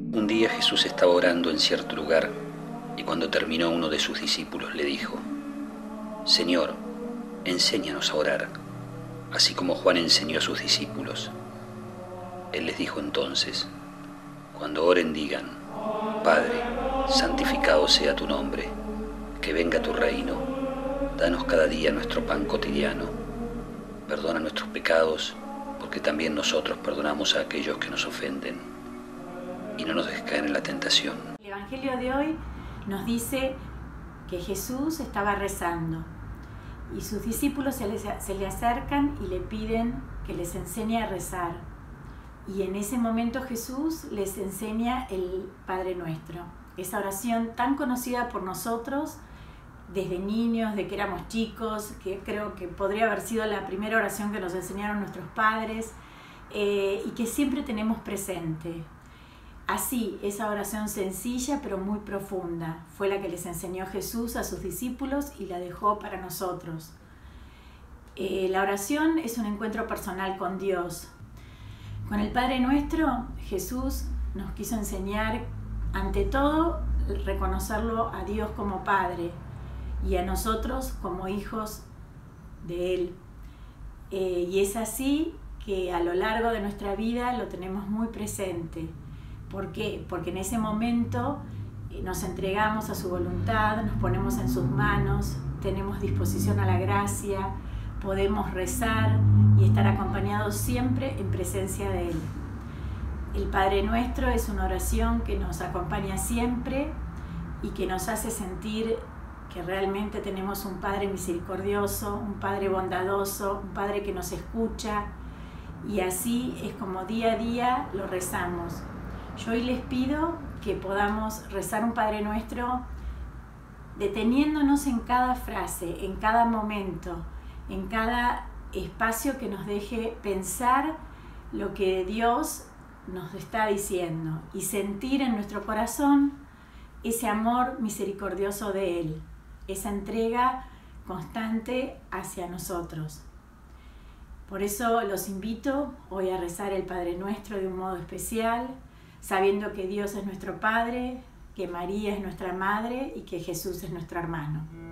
Un día Jesús estaba orando en cierto lugar y cuando terminó uno de sus discípulos le dijo: Señor, enséñanos a orar, así como Juan enseñó a sus discípulos. Él les dijo entonces: Cuando oren digan: Padre, santificado sea tu nombre, que venga tu reino, danos cada día nuestro pan cotidiano, perdona nuestros pecados, porque también nosotros perdonamos a aquellos que nos ofenden, y no nos dejes caer en la tentación. El Evangelio de hoy nos dice que Jesús estaba rezando y sus discípulos se le acercan y le piden que les enseñe a rezar. Y en ese momento Jesús les enseña el Padre Nuestro, esa oración tan conocida por nosotros desde niños, de que éramos chicos, que creo que podría haber sido la primera oración que nos enseñaron nuestros padres, y que siempre tenemos presente. Así, esa oración sencilla pero muy profunda fue la que les enseñó Jesús a sus discípulos y la dejó para nosotros. La oración es un encuentro personal con Dios. Con el Padre Nuestro, Jesús nos quiso enseñar, ante todo, reconocerlo a Dios como Padre y a nosotros como hijos de Él. Y es así que a lo largo de nuestra vida lo tenemos muy presente. ¿Por qué? Porque en ese momento nos entregamos a su voluntad, nos ponemos en sus manos, tenemos disposición a la gracia, podemos rezar y estar acompañados siempre en presencia de Él. El Padre Nuestro es una oración que nos acompaña siempre y que nos hace sentir que realmente tenemos un Padre misericordioso, un Padre bondadoso, un Padre que nos escucha, y así es como día a día lo rezamos. Yo hoy les pido que podamos rezar un Padre Nuestro deteniéndonos en cada frase, en cada momento, en cada espacio que nos deje pensar lo que Dios nos está diciendo y sentir en nuestro corazón ese amor misericordioso de Él, esa entrega constante hacia nosotros. Por eso los invito hoy a rezar el Padre Nuestro de un modo especial, sabiendo que Dios es nuestro Padre, que María es nuestra Madre y que Jesús es nuestro hermano.